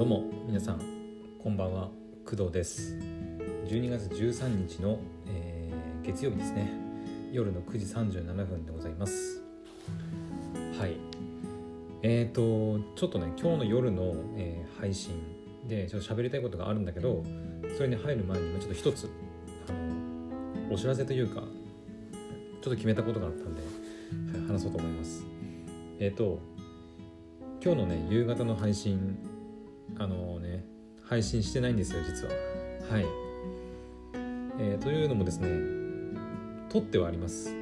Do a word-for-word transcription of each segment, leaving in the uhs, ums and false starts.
どうも皆さんこんばんは、工藤です。じゅうにがつじゅうさんにちの、えー、月曜日ですね。夜のくじさんじゅうななふんでございます。はいえーとちょっとね今日の夜の、えー、配信でちょっと喋りたいことがあるんだけど、それに入る前にちょっと一つあのお知らせというかちょっと決めたことがあったんで、はい、話そうと思います。えーと今日のね夕方の配信あのね配信してないんですよ実は。はい、えー、というのもですね、撮ってはあります。はい、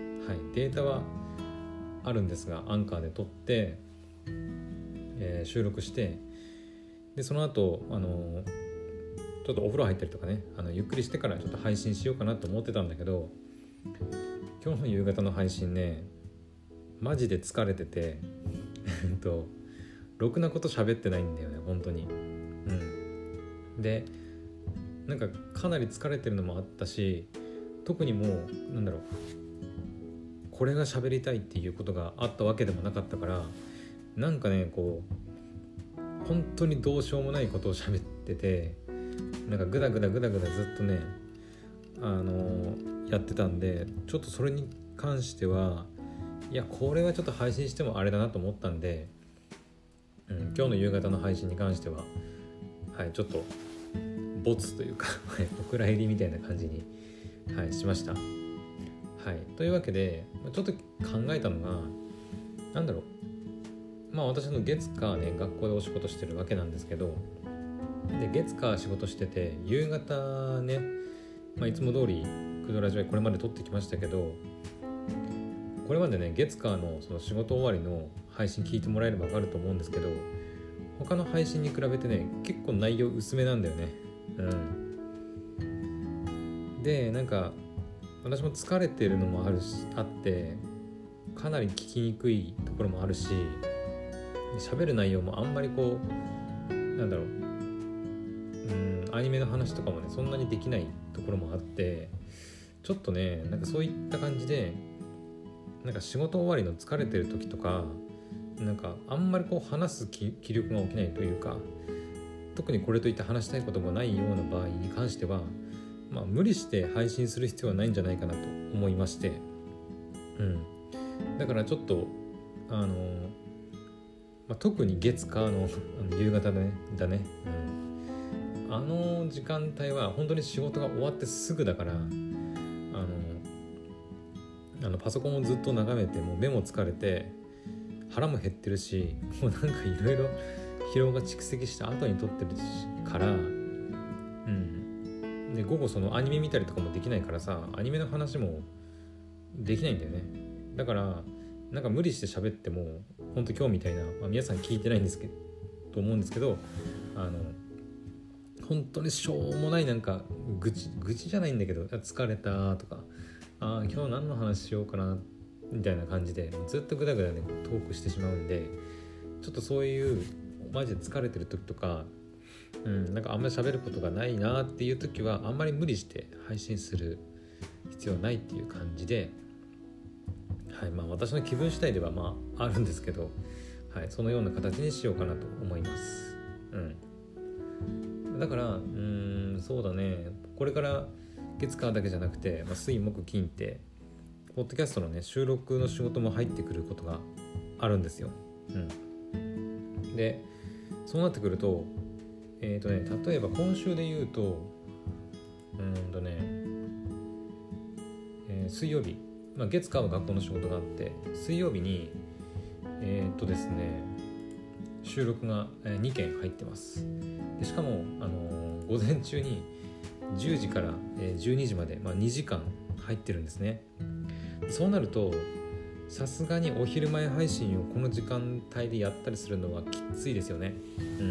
データはあるんですが、アンカーで撮って、えー、収録して、でその後あのちょっとお風呂入ったりとかね、あのゆっくりしてからちょっと配信しようかなと思ってたんだけど、今日の夕方の配信ねマジで疲れててえっとろくなこと喋ってないんだよね本当に。うんでなんかかなり疲れてるのもあったし、特にもうなんだろうこれが喋りたいっていうことがあったわけでもなかったから、なんかねこう本当にどうしようもないことを喋ってて、なんかグダグダグダグダずっとねあのー、やってたんで、ちょっとそれに関してはいやこれはちょっと配信してもあれだなと思ったんで、うん、今日の夕方の配信に関してははいちょっとボツというかお蔵入りみたいな感じに、はい、しました。はい、というわけでちょっと考えたのが、なんだろうまあ私の月火ね学校でお仕事してるわけなんですけど、で月火仕事してて夕方ね、まあ、いつも通りクドラジオこれまで撮ってきましたけど、これまでね月火のその仕事終わりの配信聞いてもらえれば分かると思うんですけど、他の配信に比べてね結構内容薄めなんだよね。うん、でなんか私も疲れてるのもあるしあってかなり聞きにくいところもあるし、喋る内容もあんまりこうなんだろううんアニメの話とかもねそんなにできないところもあって、ちょっとねなんかそういった感じでなんか仕事終わりの疲れてる時とかなんかあんまりこう話す 気, 気力が起きないというか、特にこれといって話したいこともないような場合に関しては、まあ、無理して配信する必要はないんじゃないかなと思いまして、うん、だからちょっとあの、まあ、特に月火の夕方だね、だね、うん、あの時間帯は本当に仕事が終わってすぐだから、あのあのパソコンをずっと眺めてもう目も疲れて腹も減ってるし、もうなんかいろいろ疲労が蓄積した後に撮ってるから、うん、で午後そのアニメ見たりとかもできないからさ、アニメの話もできないんだよね。だからなんか無理して喋っても本当今日みたいな、まあ、皆さん聞いてないんですけどと思うんですけど、あの本当にしょうもないなんか愚痴愚痴じゃないんだけど疲れたとか、あ今日何の話しようかなみたいな感じでずっとグダグダねトークしてしまうんで、ちょっとそういうマジで疲れてる時とか、うん、なんかあんまり喋ることがないなっていう時はあんまり無理して配信する必要ないっていう感じで、はいまあ私の気分次第ではまああるんですけど、はいそのような形にしようかなと思います。うん、だからうーんそうだね、これから月火だけじゃなくて、まあ、水木金ってポッドキャストのね収録の仕事も入ってくることがあるんですよ。うん、でそうなってくるとえっとね例えば今週で言うとうーんとね、えー、水曜日、まあ、月火は学校の仕事があって、水曜日にえっとですね収録がにけん入ってます。でしかも、あのー、午前中にじゅうじからじゅうにじまで、まあ、にじかん入ってるんですね。そうなるとさすがにお昼前配信をこの時間帯でやったりするのはきついですよね。うん、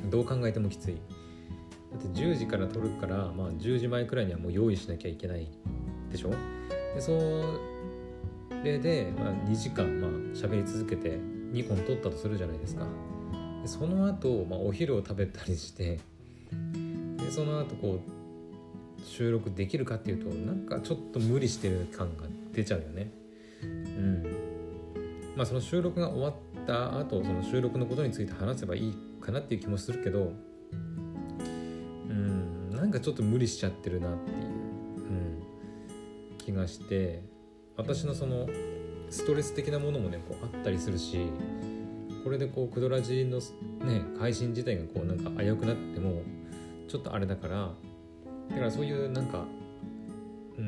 どう考えてもきつい。だってじゅうじから撮るから、まあ、じゅうじまえくらいにはもう用意しなきゃいけないでしょ。でそれで、まあ、にじかんまあ喋り続けてにほん撮ったとするじゃないですか。でその後、まあ、お昼を食べたりして、でその後こう収録できるかっていうとなんかちょっと無理してる感が出ちゃうよね。うんまあその収録が終わった後その収録のことについて話せばいいかなっていう気もするけど、うんなんかちょっと無理しちゃってるなっていう、うん、気がして、私のそのストレス的なものもねこうあったりするし、これでこうクドラジのね配信自体がこうなんか危うくなってもちょっとあれだから、だからそういうなんか、うん、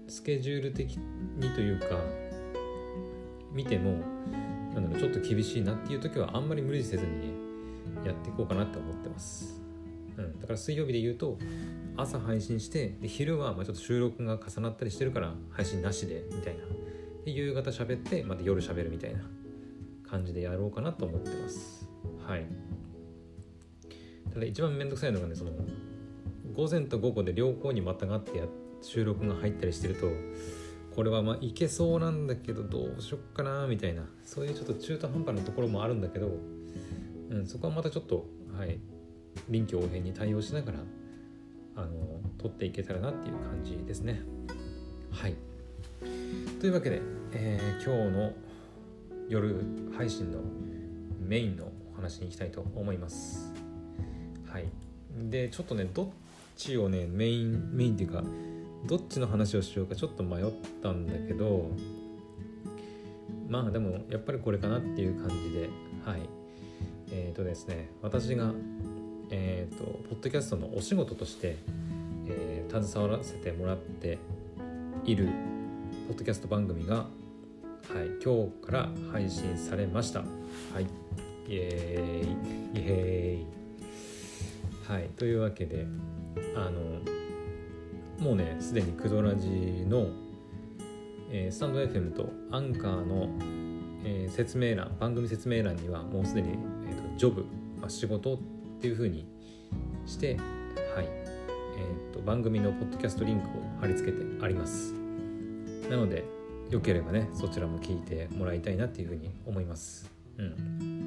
スケジュール的にというか見てもなんだろうちょっと厳しいなっていう時はあんまり無理せずにねやっていこうかなって思ってます、うん、だから水曜日で言うと朝配信して、で昼はまあちょっと収録が重なったりしてるから配信なしでみたいな、で夕方喋ってまた夜喋るみたいな感じでやろうかなと思ってます。はい。ただ一番めんどくさいのがね、その午前と午後で両方にまたがってや収録が入ったりしてると、これはまあいけそうなんだけどどうしよっかなみたいな、そういうちょっと中途半端なところもあるんだけど、うん、そこはまたちょっとはい臨機応変に対応しながらあの撮っていけたらなっていう感じですね。はい。というわけで、えー、今日の夜配信のメインのお話に行きたいと思います。はい。でちょっとねどっちをねメインメインっていうかどっちの話をしようかちょっと迷ったんだけど、まあでもやっぱりこれかなっていう感じで、はい。えーとですね私がえーとポッドキャストのお仕事として、えー、携わらせてもらっているポッドキャスト番組が、はい、今日から配信されました。はい、イエーイイエーイ。はい、というわけであのもうねすでにクドラジの、えー、スタンド エフエム とアンカーの、えー、説明欄番組説明欄にはもうすでに、えーと、ジョブ、まあ、仕事っていう風にして、はいえーと、番組のポッドキャストリンクを貼り付けてあります。なのでよければねそちらも聞いてもらいたいなっていう風に思います。うん、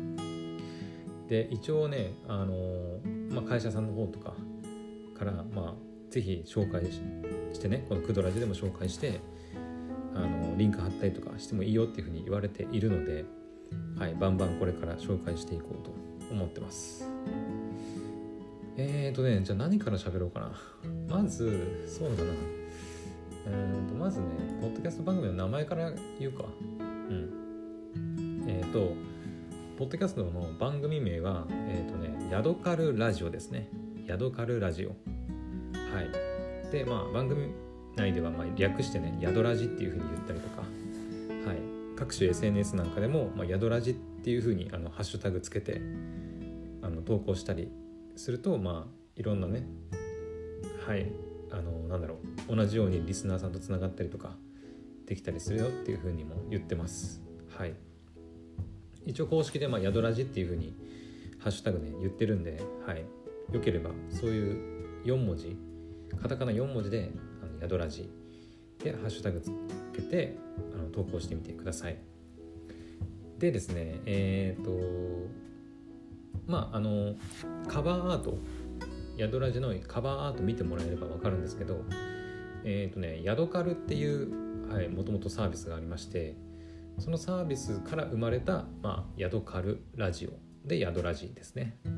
で一応ね、あのーまあ、会社さんの方とかから、まあ、ぜひ紹介 し, してねこのクドラジでも紹介して、あのー、リンク貼ったりとかしてもいいよっていう風に言われているので、はい、バンバンこれから紹介していこうと思ってます。えーとねじゃあ何から喋ろうかな。まずそうだなえーとまずねポッドキャスト番組の名前から言うか。うんえーとポッドキャストの番組名はえーとねヤドカルラジオですね。ヤドカルラジオ。はいでまあ番組内ではまあ略してねヤドラジっていう風に言ったりとか、はい各種 エスエヌエス なんかでも、まあ、ヤドラジっていう風にあのハッシュタグつけてあの投稿したりすると、まあいろんなねはいあのなんだろう同じようにリスナーさんとつながったりとかできたりするよっていう風にも言ってます。はい一応公式でまあヤドラジっていう風にハッシュタグね言ってるんで、はいよければそういうよん文字カタカナよん文字であのヤドラジでハッシュタグつけてあの投稿してみてください。でですねえっとまああのカバーアートヤドラジのカバーアート見てもらえれば分かるんですけど、えっとねヤドカルっていうはいもともとサービスがありまして、そのサービスから生まれた、まあ、ヤドカルラジオでヤドラジですね、うん、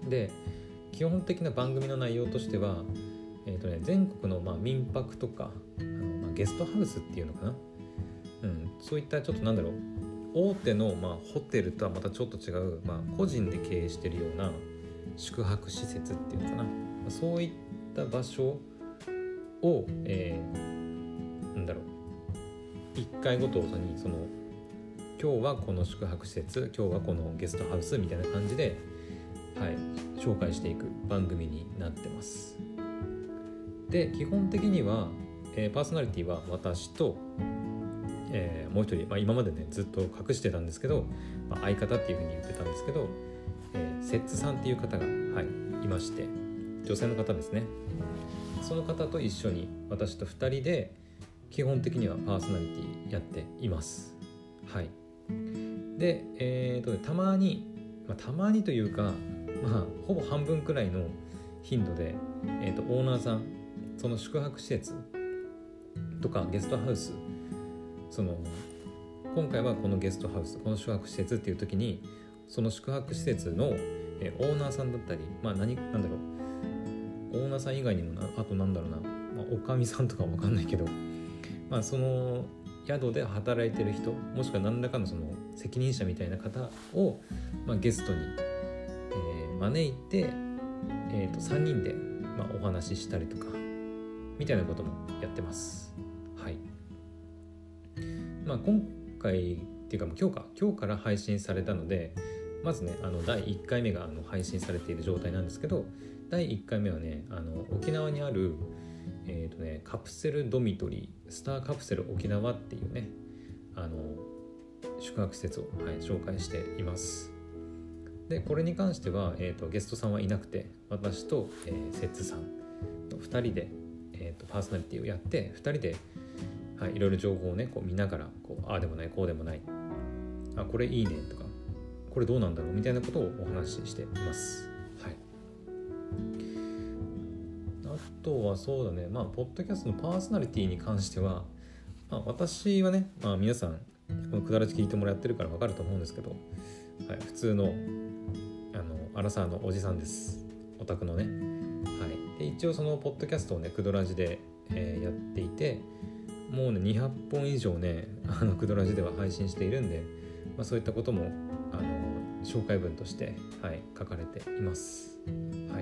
で基本的な番組の内容としては、えーとね、全国の、まあ、民泊とかあの、まあ、ゲストハウスっていうのかな、うん、そういったちょっとなんだろう大手の、まあ、ホテルとはまたちょっと違う、まあ、個人で経営してるような宿泊施設っていうのかな、そういった場所を、えー、なんだろういっかいごとにその今日はこの宿泊施設今日はこのゲストハウスみたいな感じで、はい、紹介していく番組になってます。で基本的には、えー、パーソナリティは私と、えー、もう一人、まあ、今までねずっと隠してたんですけど、まあ、相方っていう風に言ってたんですけど、えー、セッツさんっていう方が、はい、いまして女性の方ですね。その方と一緒に私とふたりで基本的にはパーソナリティやっています。はい。で、えーと、たまに、まあ、たまにというか、まあ、ほぼ半分くらいの頻度で、えーと、オーナーさん、その宿泊施設とかゲストハウス、その今回はこのゲストハウス、この宿泊施設っていう時に、 その宿泊施設の、えー、オーナーさんだったり、まあ何なんだろうオーナーさん以外にもなあとなんだろうな、まあ、おかみさんとかわかんないけど、まあその宿で働いてる人もしくは何らかのその責任者みたいな方を、まあ、ゲストに、えー、招いて、えー、とさんにんで、まあ、お話ししたりとかみたいなこともやってます。はい。まあ今回っていうかもう今日か今日から配信されたので、まずねあのだいいっかいめがあの配信されている状態なんですけど、だいいっかいめはねあの沖縄にあるえーとね、カプセルドミトリースターカプセル沖縄っていうねあの宿泊施設を、はい、紹介しています。でこれに関しては、えーと、ゲストさんはいなくて私と、えー、セッツさんとふたりで、えーと、パーソナリティをやってふたりで、はい、いろいろ情報をねこう見ながらこうああでもないこうでもないあこれいいねとかこれどうなんだろうみたいなことをお話ししています。あとはそうだね、まあポッドキャストのパーソナリティに関しては、まあ、私はね、まあ、皆さんこのくだらじ聞いてもらってるから分かると思うんですけど、はい、普通のあのアラサーのおじさんです。オタクのね、はい、で一応そのポッドキャストをねくどらじで、えー、やっていてもうねにひゃっぽん以上ねあのくどらじでは配信しているんで、まあ、そういったこともあの紹介文として、はい、書かれています。はい、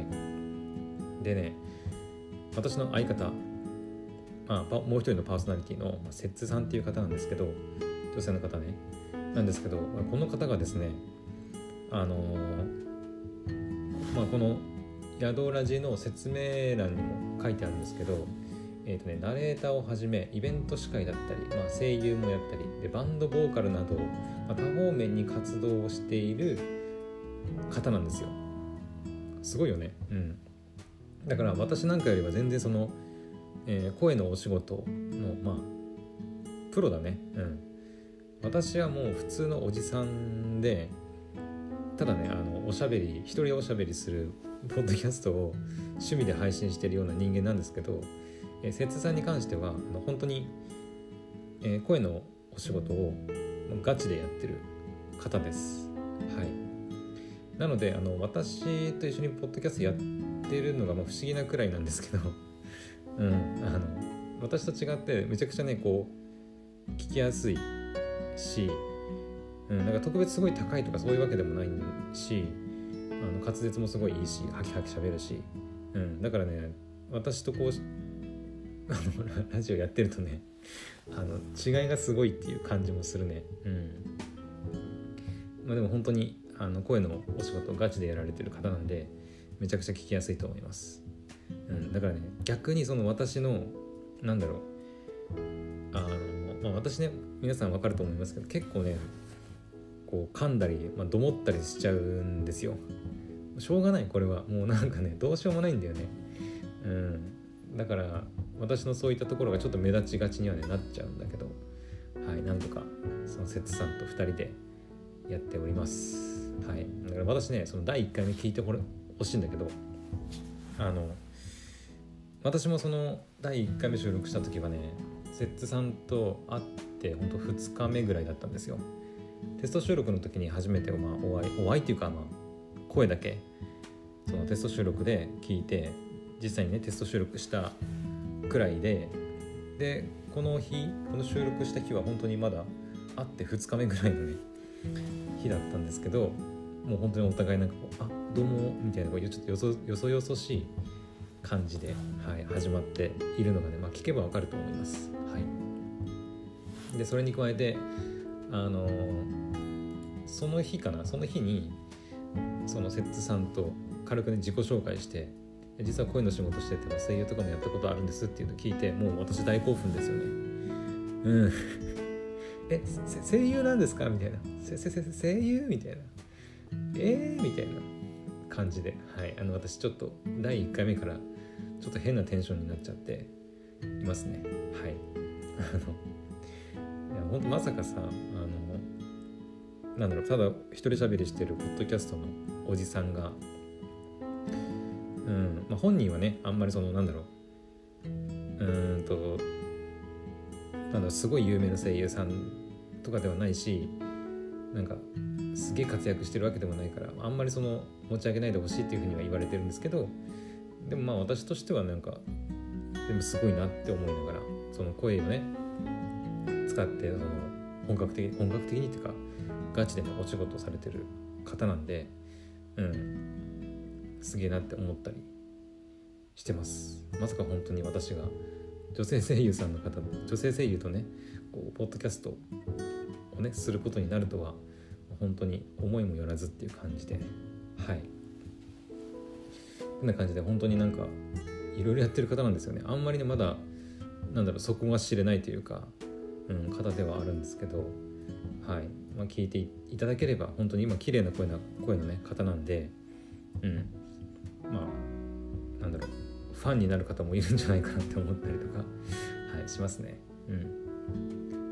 でね私の相方、まあ、もう一人のパーソナリティのセッツさんっていう方なんですけど、女性の方ねなんですけど、この方がですねあのーまあ、この宿ラジの説明欄にも書いてあるんですけど、えーとね、ナレーターをはじめイベント司会だったり、まあ、声優もやったりでバンドボーカルなど、まあ、多方面に活動をしている方なんですよ。すごいよね。うんだから私なんかよりは全然その、えー、声のお仕事のまあプロだね。うん私はもう普通のおじさんでただねあのおしゃべり一人おしゃべりするポッドキャストを趣味で配信しているような人間なんですけど、えー、セッツさんに関してはあの本当に、えー、声のお仕事をガチでやってる方です。はいなのであの私と一緒にポッドキャストやってるのがまあ不思議なくらいなんですけど、うん、あの私と違ってめちゃくちゃねこう聞きやすいし、うん、なんか特別すごい高いとかそういうわけでもないし、あの滑舌もすごいいいしハキハキ喋るし、うん、だからね私とこうあのラジオやってるとねあの違いがすごいっていう感じもするね。うんまあ、でも本当にあの声のお仕事をガチでやられてる方なんでめちゃくちゃ聞きやすいと思います。うん、だからね逆にその私のなんだろうあの、まあ、私ね皆さん分かると思いますけど結構ねこう噛んだり、まあ、どもったりしちゃうんですよ。しょうがないこれはもうなんかねどうしようもないんだよね。うん、だから私のそういったところがちょっと目立ちがちには、ね、なっちゃうんだけど、はい、なんとかそのセツさんとふたりでやっております。はい、だから私ねそのだいいっかいめ聞いてほしいんだけどあの私もそのだいいっかいめ収録した時はねセッツさんと会ってほんとふつかめぐらいだったんですよ。テスト収録の時に初めて、まあ、お会いお会いっていうか、まあ、声だけそのテスト収録で聞いて実際にねテスト収録したくらいででこの日この収録した日は本当にまだ会ってふつかめぐらいのね日だったんですけどもう本当にお互いなんかこうあどうもみたいなこうちょっとよそよそよそしい感じで、はい、始まっているのがね、まあ、聞けばわかると思います。はい、でそれに加えてあのー、その日かなその日にそのセッツさんと軽くね自己紹介して実は声の仕事してて声優とかもやったことあるんですっていうのを聞いてもう私大興奮ですよね。うんえ声優なんですかみたいなせせせ声優みたいなえーみたいな感じで、はい、あの私ちょっとだいいっかいめからちょっと変なテンションになっちゃっていますね。はいあのいや本当まさかさあのなんだろうただ一人喋りしてるポッドキャストのおじさんがうんまあ本人はねあんまりそのなんだろううーんとなんだろうすごい有名な声優さんとかではないしなんかすげえ活躍してるわけでもないから、あんまりその持ち上げないでほしいっていうふうには言われてるんですけど、でもまあ私としてはなんかでもすごいなって思いながら、その声をね使ってその本格的本格的にっていうかガチでねお仕事されてる方なんで、うんすげえなって思ったりしてます。まさか本当に私が女性声優さんの方女性声優とねこうポッドキャストをねすることになるとは本当に思いもよらずっていう感じで、はいこんな感じで本当になんかいろいろやってる方なんですよね。あんまりねまだなんだろうそこが知れないというか、うん、方ではあるんですけど、はい、まあ、聞いていただければ本当に今綺麗な声な声のね方なんで、うんまあなんだろうファンになる方もいるんじゃないかなって思ったりとか、はい、しますね。うん。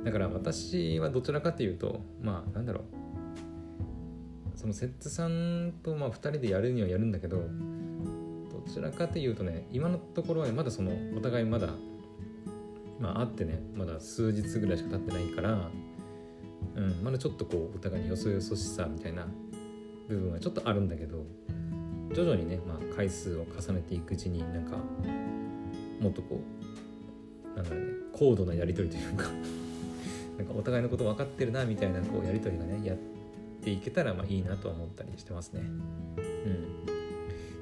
だから私はどちらかというと、まあなんだろう、そのセッツさんとまあふたりでやるにはやるんだけど、どちらかというとね、今のところはまだそのお互いまだまあ会ってね、まだ数日ぐらいしか経ってないから、うん、まだちょっとこうお互いによそよそしさみたいな部分はちょっとあるんだけど、徐々にね、まあ、回数を重ねていくうちになんかもっとこうなんだろうね高度なやり取りというかなんかお互いのこと分かってるなみたいなこうやり取りがねやっていけたらまあいいなとは思ったりしてますね。うん。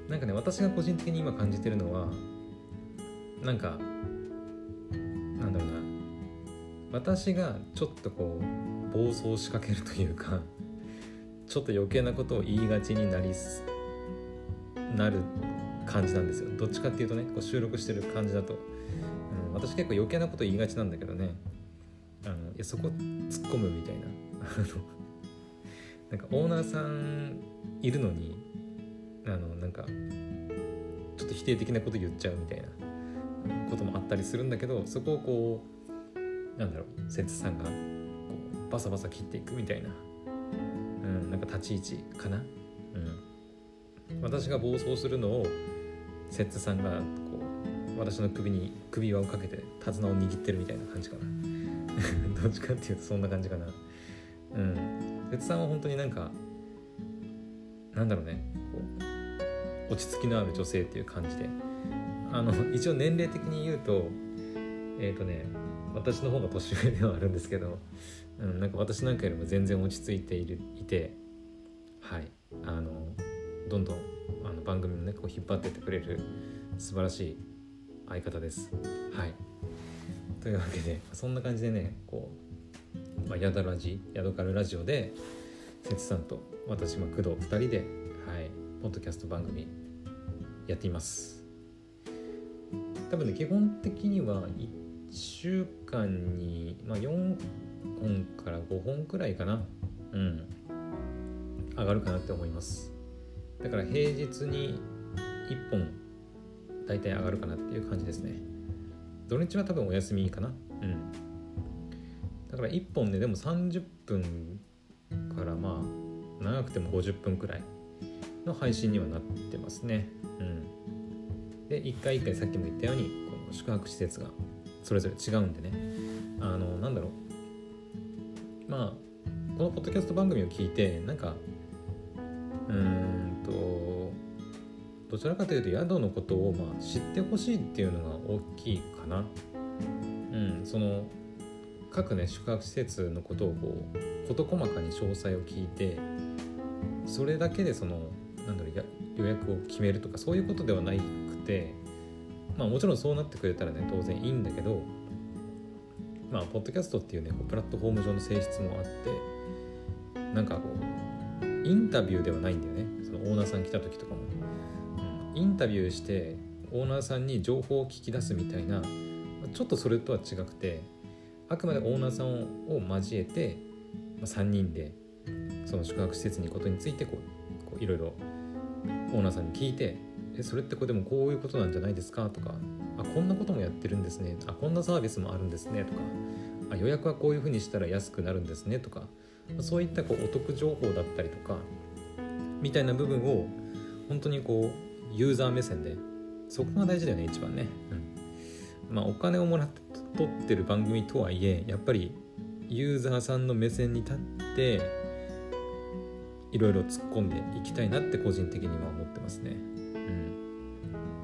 なんかね私が個人的に今感じてるのはなんかなんだろうな私がちょっとこう暴走しかけるというかちょっと余計なことを言いがちになりすなる感じなんですよ。どっちかっていうとねこう収録してる感じだと、うん、私結構余計なこと言いがちなんだけどね、あのいやそこ突っ込むみたいななんかオーナーさんいるのにあのなんかちょっと否定的なこと言っちゃうみたいなこともあったりするんだけど、そこをこうなんだろうセッツさんがこうバサバサ切っていくみたいな、うん、なんか立ち位置かな、うん、私が暴走するのをセッツさんがこう私の首に首輪をかけて手綱を握ってるみたいな感じかなどっちかっていうとそんな感じかな。うん、セッツさんは本当になんかなんだろうねこう落ち着きのある女性っていう感じで、あの一応年齢的に言うとえっとね私の方が年上ではあるんですけど、うん、なんか私なんかよりも全然落ち着いているいて、はいあのどんどんあの番組をねこう引っ張ってってくれる素晴らしい相方です。はいというわけでそんな感じでねこう、まあ、ヤダラジヤドカルラジオでセツさんと私、まあ、工藤ふたりで、はい、ポッドキャスト番組やっています。多分ね基本的にはいっしゅうかんに、まあ、よんほんからごほんくらいかな、うん上がるかなって思います。だから平日にいっぽんだいたい上がるかなっていう感じですね。土日は多分お休みかな。うんだからいっぽんででもさんじゅっぷんからまあ長くてもごじゅっぷんくらいの配信にはなってますね。うんで一回一回さっきも言ったようにこの宿泊施設がそれぞれ違うんでね、あのなんだろうまあこのポッドキャスト番組を聞いてなんかうーんとどちらかというと宿のことをまあ知ってほしいっていうのが大きいかな。うんその各ね宿泊施設のことをこう事細かに詳細を聞いてそれだけでそのなんだろうや予約を決めるとかそういうことではなくて、まあもちろんそうなってくれたらね当然いいんだけど、まあポッドキャストっていうねこうプラットフォーム上の性質もあってなんかこうインタビューではないんだよね。そのオーナーさん来た時とかも、うん、インタビューしてオーナーさんに情報を聞き出すみたいなちょっとそれとは違くてあくまでオーナーさんを交えて、まあ、さんにんでその宿泊施設に行くことについてこう、こういろいろオーナーさんに聞いてえそれってこれでもこういうことなんじゃないですかとかあこんなこともやってるんですねあこんなサービスもあるんですねとかあ予約はこういうふうにしたら安くなるんですねとかそういったこうお得情報だったりとかみたいな部分を本当にこうユーザー目線でそこが大事だよね一番ね、うん、まあお金をもらって取ってる番組とはいえやっぱりユーザーさんの目線に立っていろいろ突っ込んでいきたいなって個人的には思ってますね。うん、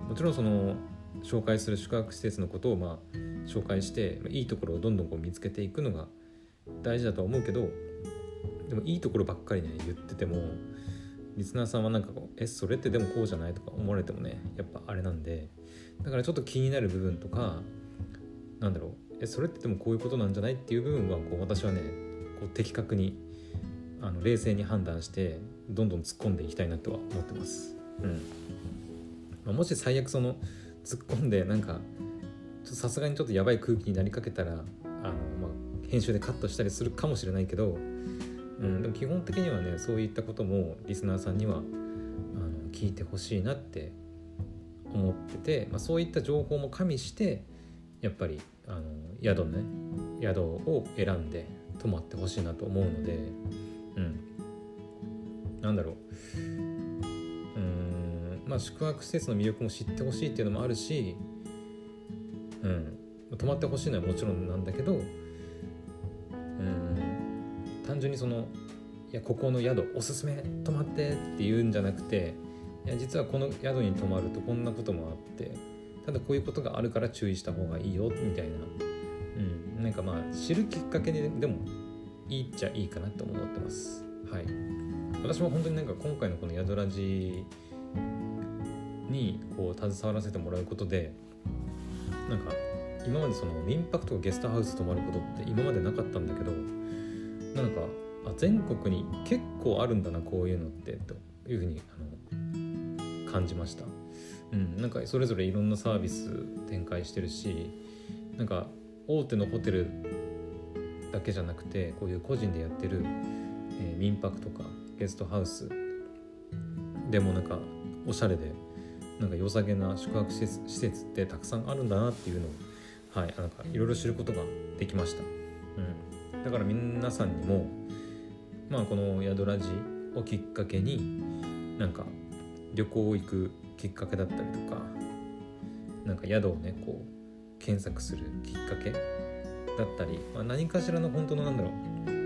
もちろんその紹介する宿泊施設のことをまあ紹介していいところをどんどんこう見つけていくのが大事だとは思うけど、でもいいところばっかりね言っててもリスナーさんはなんかこうえそれってでもこうじゃないとか思われてもねやっぱあれなんで、だからちょっと気になる部分とかなんだろうえそれってでもこういうことなんじゃないっていう部分はこう私はねこう的確にあの冷静に判断してどんどん突っ込んでいきたいなとは思ってます。うんまあ、もし最悪その突っ込んでなんかさすがにちょっとやばい空気になりかけたらあの、まあ、編集でカットしたりするかもしれないけど、うん、でも基本的にはねそういったこともリスナーさんにはあの聞いてほしいなって思ってて、まあ、そういった情報も加味してやっぱりあの宿ね宿を選んで泊まってほしいなと思うので、うん、なんだろう、うーんまあ宿泊施設の魅力も知ってほしいっていうのもあるし、うん、泊まってほしいのはもちろんなんだけど、うーん単純にそのいやここの宿おすすめ泊まってって言うんじゃなくて、いや実はこの宿に泊まるとこんなこともあってただこういうことがあるから注意した方がいいよみたいな、うん、なんかまあ知るきっかけででもいいっちゃいいかなと思ってます。はい。私も本当になんか今回のこの宿ラジにこう携わらせてもらうことでなんか今までその民泊とかゲストハウス泊まることって今までなかったんだけど、なんかあ全国に結構あるんだなこういうのってというふうにあの感じました。うん、なんかそれぞれいろんなサービス展開してるし、なんか大手のホテルだけじゃなくてこういう個人でやってる、えー、民泊とかゲストハウスでもなんかおしゃれでなんか良さげな宿泊施設、施設ってたくさんあるんだなっていうのをはいなんかいろいろ知ることができました。うん、だから皆さんにもまあこの宿ラジをきっかけになんか旅行行くきっかけだったりとか、なんか宿をねこう検索するきっかけだったり、まあ、何かしらの本当のなんだろう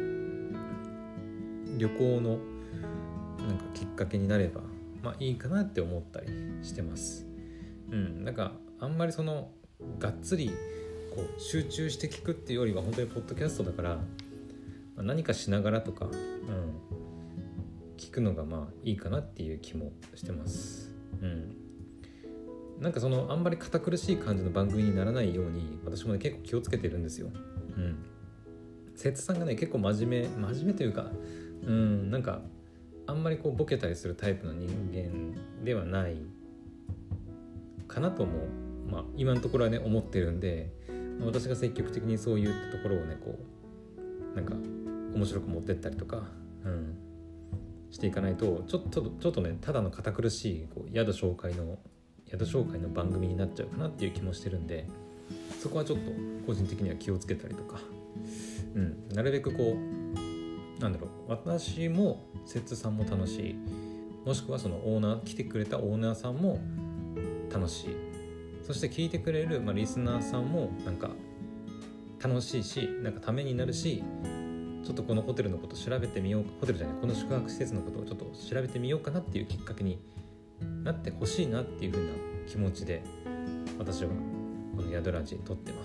旅行のなんかきっかけになればまあいいかなって思ったりしてます。うん、なんかあんまりそのがっつりこう集中して聞くっていうよりは本当にポッドキャストだから、まあ、何かしながらとか、うん、聞くのがまあいいかなっていう気もしてます。うん、なんかそのあんまり堅苦しい感じの番組にならないように私もね結構気をつけてるんですよ。うん。摂津さんがね結構真面目真面目というか、うんなんかあんまりこうボケたりするタイプの人間ではないかなともまあ今のところはね思ってるんで、私が積極的にそういったところをねこうなんか面白く持ってったりとか、うん、していかないとちょっとちょっとねただの堅苦しいこう宿紹介の宿紹介の番組になっちゃうかなっていう気もしてるんで、そこはちょっと個人的には気をつけたりとか、うん、なるべくこうなんだろう私も摂津さんも楽しい、もしくはそのオーナー来てくれたオーナーさんも楽しい、そして聞いてくれる、まあ、リスナーさんもなんか楽しいしなんかためになるし、ちょっとこのホテルのこと調べてみようホテルじゃないこの宿泊施設のことをちょっと調べてみようかなっていうきっかけになってほしいなっていう風な気持ちで私はこの宿ラジ撮ってます。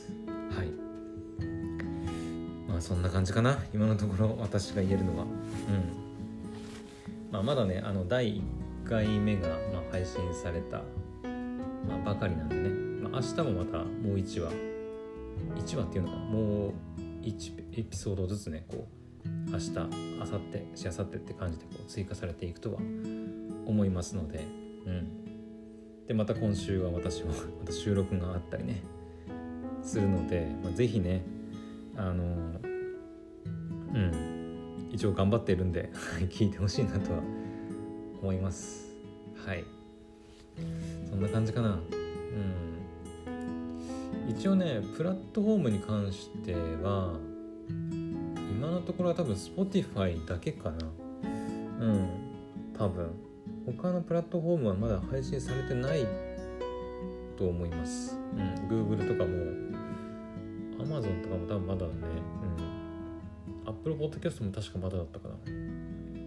はい。まあそんな感じかな今のところ私が言えるのは。うん。まあまだねあのだいいっかいめがまあ配信された、まあ、ばかりなんでね、まあ、明日もまたもういちわいちわっていうのかなもういちエピソードずつねこう明日明後日しあさってって感じでこう追加されていくとは思いますので、うん、でまた今週は私もまた収録があったりねするので、まあ、ぜひねあのうん一応頑張っているんで聞いてほしいなとは思います。はい、そんな感じかな。うん、一応ねプラットフォームに関しては今のところは多分 Spotify だけかな。うん多分他のプラットフォームはまだ配信されてないと思います。うん、Google とかも Amazon とかも多分まだだね。うん、Apple Podcast も確かまだだったかな。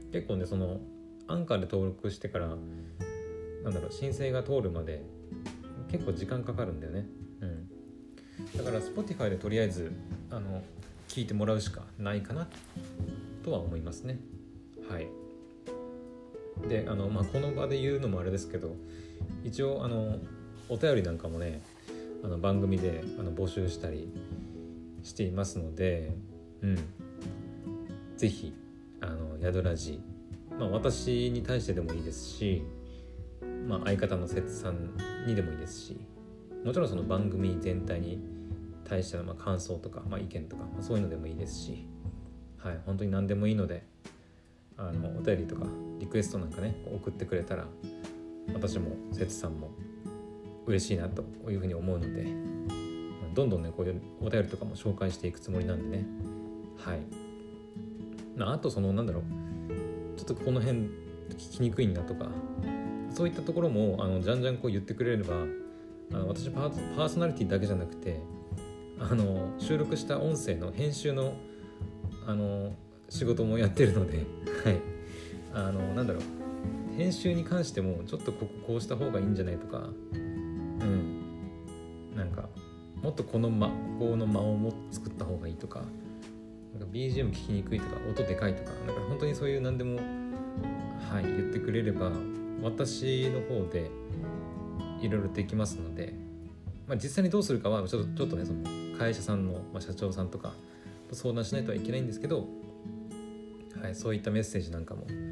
結構ねそのアンカーで登録してからなんだろう申請が通るまで結構時間かかるんだよね、うん、だから Spotify でとりあえずあの聞いてもらうしかないかなとは思いますね。はい。であの、まあ、この場で言うのもあれですけど、一応あのお便りなんかもねあの番組であの募集したりしていますので、うん、ぜひあのヤドラジ、まあ、私に対してでもいいですし、まあ、相方のせつさんにでもいいですし、もちろんその番組全体に対してのまあ感想とか、まあ、意見とか、まあ、そういうのでもいいですし、はい、本当に何でもいいのであのお便りとかリクエストなんかね送ってくれたら私もせつさんも嬉しいなというふうに思うので、どんどんねこういうお便りとかも紹介していくつもりなんでね。はい。あとそのなんだろうちょっとこの辺聞きにくいなとかそういったところもあのじゃんじゃんこう言ってくれれば、あの私パー、パーソナリティだけじゃなくてあの収録した音声の編集のあの仕事もやってるので、はい、あのなんだろう編集に関してもちょっとこここうした方がいいんじゃないとか、うんなんかもっとこの間ここの間をも作った方がいいとか、なんか ビージーエム 聞きにくいとか音でかいとか、なんか本当にそういう何でもはい言ってくれれば私の方でいろいろできますので、まあ、実際にどうするかはちょっとちょっとねその会社さんの、まあ、社長さんとかと相談しないとはいけないんですけど、はい、そういったメッセージなんかも、うん、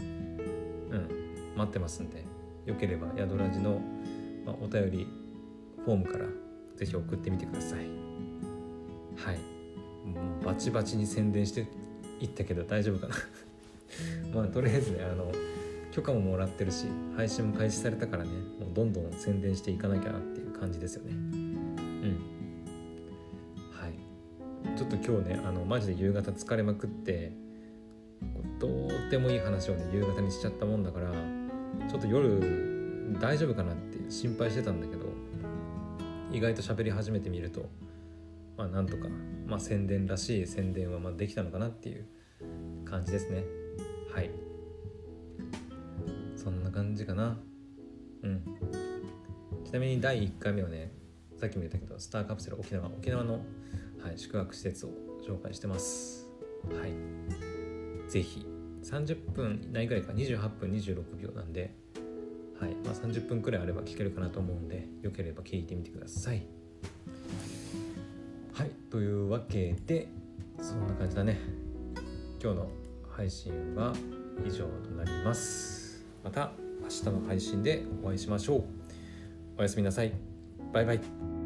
待ってますんで、よければヤドラジの、まあ、お便りフォームからぜひ送ってみてください。はい、もうバチバチに宣伝していったけど大丈夫かなまあとりあえずねあの許可ももらってるし配信も開始されたからね、もうどんどん宣伝していかなきゃなっていう感じですよね。うんはい。ちょっと今日ねあのマジで夕方疲れまくってどうでもいい話をね夕方にしちゃったもんだから、ちょっと夜大丈夫かなって心配してたんだけど、意外と喋り始めてみるとまあなんとか、まあ、宣伝らしい宣伝はまあできたのかなっていう感じですね。はい、そんな感じかな。うんちなみにだいいっかいめはねさっきも言ったけどスターカプセル沖縄沖縄の、はい、宿泊施設を紹介してます。はい、ぜひさんじゅっぷん以内ぐらいかにじゅうはっぷんにじゅうろくびょうなんで、はいまあ、さんじゅっぷんくらいあれば聞けるかなと思うんで、よければ聞いてみてください。はいというわけでそんな感じだね。今日の配信は以上となります。また明日の配信でお会いしましょう。おやすみなさい。バイバイ。